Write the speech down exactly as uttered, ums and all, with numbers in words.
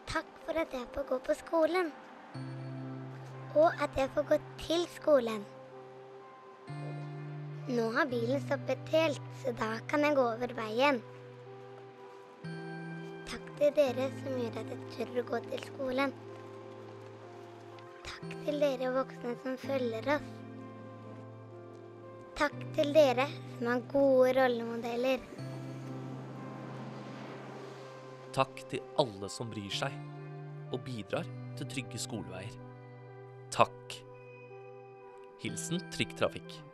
Takk for at jeg får gå på skolen. Og at jeg får gå til skolen. Nå har bilen stoppet helt, så da kan jeg gå over veien. Takk til dere som gjør at jeg tør å gå til skolen. Takk til dere voksne som følger oss. Takk til dere som har gode rollemodeller. Takk til alle som bryr seg og bidrar til trygge skoleveier. Takk. Hilsen Trygg Trafikk.